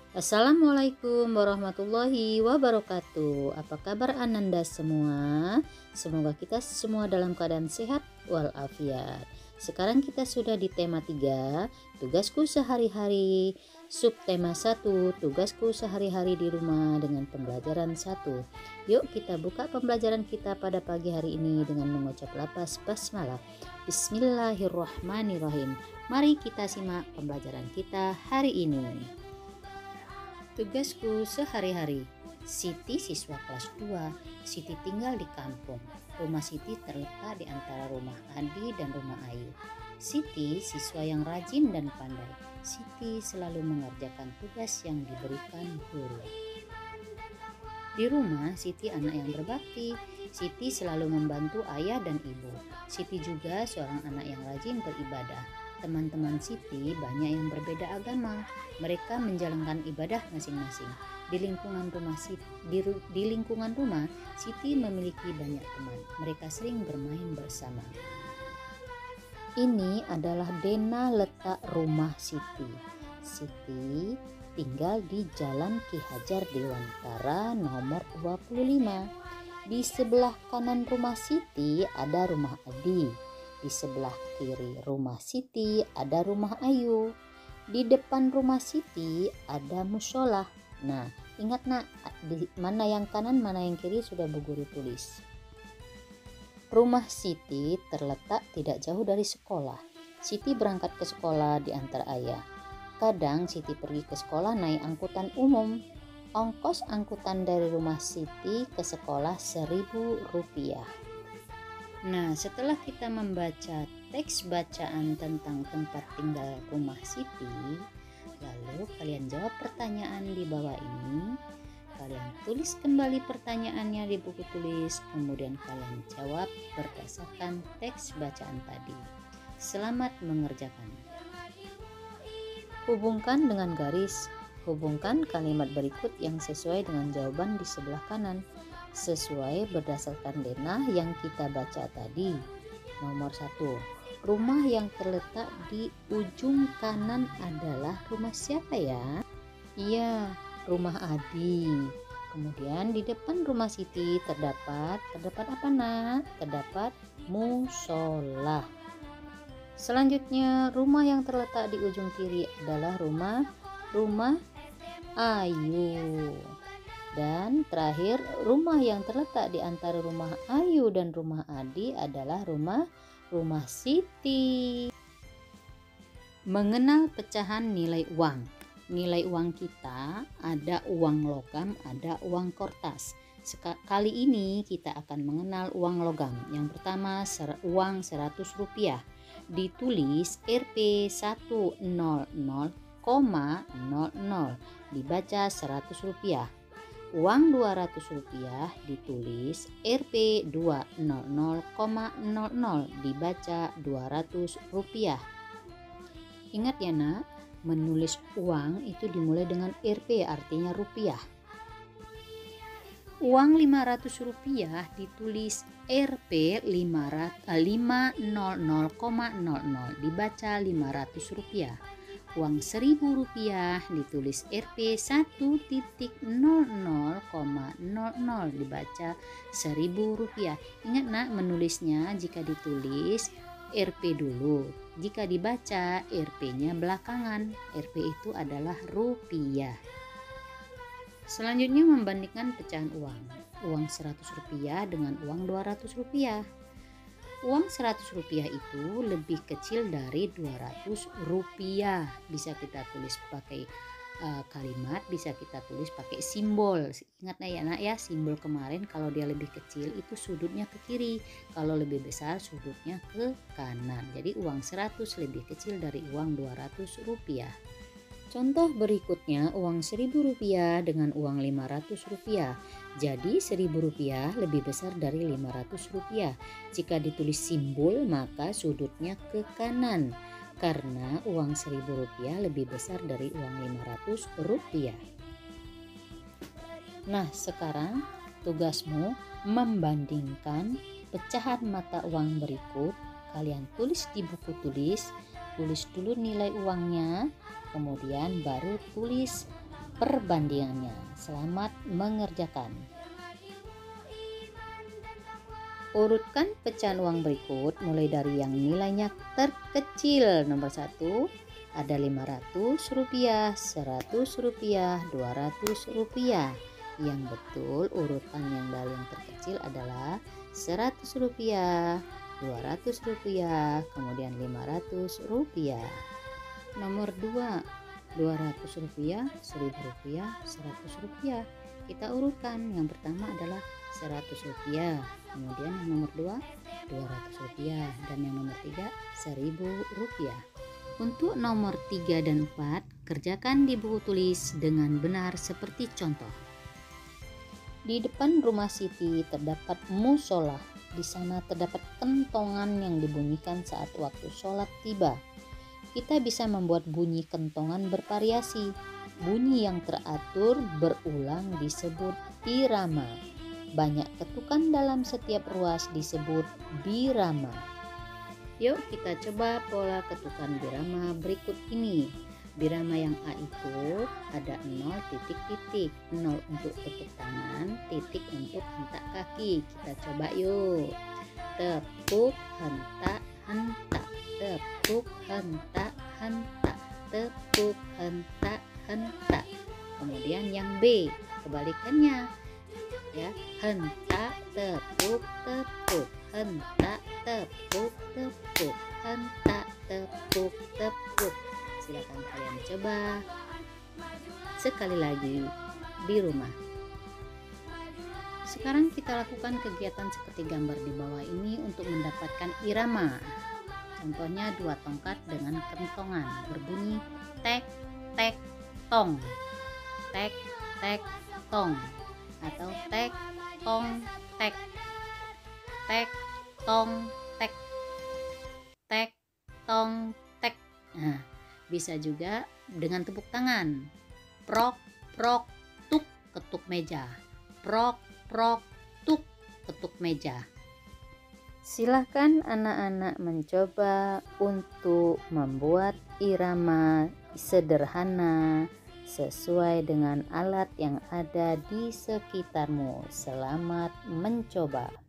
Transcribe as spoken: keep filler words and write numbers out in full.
Assalamualaikum warahmatullahi wabarakatuh. Apa kabar Ananda semua? Semoga kita semua dalam keadaan sehat walafiat. Sekarang kita sudah di tema tiga, tugasku sehari-hari. Subtema satu, tugasku sehari-hari di rumah dengan pembelajaran satu. Yuk kita buka pembelajaran kita pada pagi hari ini dengan mengucap lafaz basmalah. Bismillahirrahmanirrahim. Mari kita simak pembelajaran kita hari ini. Tugasku sehari-hari. Siti siswa kelas dua. Siti tinggal di kampung. Rumah Siti terletak di antara rumah Adi dan rumah Ayu. Siti siswa yang rajin dan pandai. Siti selalu mengerjakan tugas yang diberikan guru. Di rumah, Siti anak yang berbakti. Siti selalu membantu ayah dan ibu. Siti juga seorang anak yang rajin beribadah. Teman-teman Siti banyak yang berbeda agama. Mereka menjalankan ibadah masing-masing. Di lingkungan rumah Siti, di, di lingkungan rumah, Siti memiliki banyak teman. Mereka sering bermain bersama. Ini adalah denah letak rumah Siti. Siti tinggal di Jalan Ki Hajar Dewantara nomor dua puluh lima. Di sebelah kanan rumah Siti ada rumah Adi. Di sebelah kiri rumah Siti ada rumah Ayu. Di depan rumah Siti ada musola. Nah, ingat nak, di mana yang kanan mana yang kiri sudah Bu Guru tulis. Rumah Siti terletak tidak jauh dari sekolah. Siti berangkat ke sekolah diantar ayah. Kadang Siti pergi ke sekolah naik angkutan umum. Ongkos angkutan dari rumah Siti ke sekolah seribu rupiah. Nah, setelah kita membaca teks bacaan tentang tempat tinggal rumah Siti, lalu kalian jawab pertanyaan di bawah ini. Kalian tulis kembali pertanyaannya di buku tulis, kemudian kalian jawab berdasarkan teks bacaan tadi. Selamat mengerjakan. Hubungkan dengan garis. Hubungkan kalimat berikut yang sesuai dengan jawaban di sebelah kanan, sesuai berdasarkan denah yang kita baca tadi. Nomor satu, rumah yang terletak di ujung kanan adalah rumah siapa ya? Iya, rumah Adi. Kemudian di depan rumah Siti terdapat terdapat apa nak? Terdapat musola. Selanjutnya, rumah yang terletak di ujung kiri adalah rumah rumah Ayu. Dan terakhir, rumah yang terletak di antara rumah Ayu dan rumah Adi adalah rumah rumah Siti. Mengenal pecahan nilai uang. Nilai uang kita ada uang logam, ada uang kertas. Kali ini kita akan mengenal uang logam. Yang pertama, uang seratus rupiah. Ditulis R P seratus koma nol nol, dibaca seratus rupiah. Uang dua ratus rupiah ditulis R P dua ratus koma nol nol, dibaca dua ratus rupiah. Ingat ya nak, menulis uang itu dimulai dengan R P, artinya rupiah. Uang lima ratus rupiah ditulis R P lima ratus koma nol nol, dibaca lima ratus rupiah. Uang seribu rupiah ditulis R P satu titik nol nol koma nol nol, dibaca seribu rupiah. Ingat nak, menulisnya jika ditulis R P dulu, jika dibaca R P-nya belakangan. R P itu adalah rupiah. Selanjutnya membandingkan pecahan uang. Uang seratus rupiah dengan uang dua ratus rupiah. Uang seratus rupiah itu lebih kecil dari dua ratus rupiah. Bisa kita tulis pakai uh, kalimat, bisa kita tulis pakai simbol. Ingat ya nak ya, simbol kemarin kalau dia lebih kecil itu sudutnya ke kiri, kalau lebih besar sudutnya ke kanan. Jadi uang seratus lebih kecil dari uang dua ratus rupiah. Contoh berikutnya, uang seribu rupiah dengan uang lima ratus rupiah. Jadi seribu rupiah lebih besar dari lima ratus rupiah. Jika ditulis simbol maka sudutnya ke kanan, karena uang seribu rupiah lebih besar dari uang lima ratus rupiah. Nah, sekarang tugasmu membandingkan pecahan mata uang berikut. Kalian tulis di buku tulis, tulis dulu nilai uangnya, kemudian baru tulis perbandingannya. Selamat mengerjakan. Urutkan pecahan uang berikut mulai dari yang nilainya terkecil. Nomor satu ada lima ratus rupiah, seratus rupiah, dua ratus rupiah. Yang betul urutan yang dari yang terkecil adalah seratus rupiah, dua ratus rupiah, kemudian lima ratus rupiah. Nomor dua, dua ratus rupiah, seribu rupiah, seratus rupiah. Kita urutkan. Yang pertama adalah seratus rupiah, kemudian yang nomor dua dua ratus rupiah, dan yang nomor tiga seribu rupiah. Untuk nomor tiga dan empat kerjakan di buku tulis dengan benar seperti contoh. Di depan rumah Siti terdapat musola. Di sana terdapat kentongan yang dibunyikan saat waktu sholat tiba. Kita bisa membuat bunyi kentongan bervariasi. Bunyi yang teratur berulang disebut irama. Banyak ketukan dalam setiap ruas disebut birama. Yuk kita coba pola ketukan birama berikut ini. Birama yang A itu ada nol titik-titik, nol untuk tepuk tangan, titik untuk hentak kaki. Kita coba yuk. Tepuk, hentak, hentak, tepuk, hentak, hentak, tepuk, hentak, hentak. Kemudian yang B, kebalikannya. Ya, hentak, tepuk, tepuk, hentak, tepuk, tepuk, hentak, tepuk, tepuk. Silakan kalian coba sekali lagi di rumah. Sekarang kita lakukan kegiatan seperti gambar di bawah ini untuk mendapatkan irama. Contohnya dua tongkat dengan kentongan berbunyi tek tek tong, tek tek tong, atau tek tong tek, tek tong tek, tek tong tek. Nah, bisa juga dengan tepuk tangan. Prok prok tuk, ketuk meja. Prok prok tuk, ketuk meja. Silahkan anak-anak mencoba untuk membuat irama sederhana sesuai dengan alat yang ada di sekitarmu. Selamat mencoba.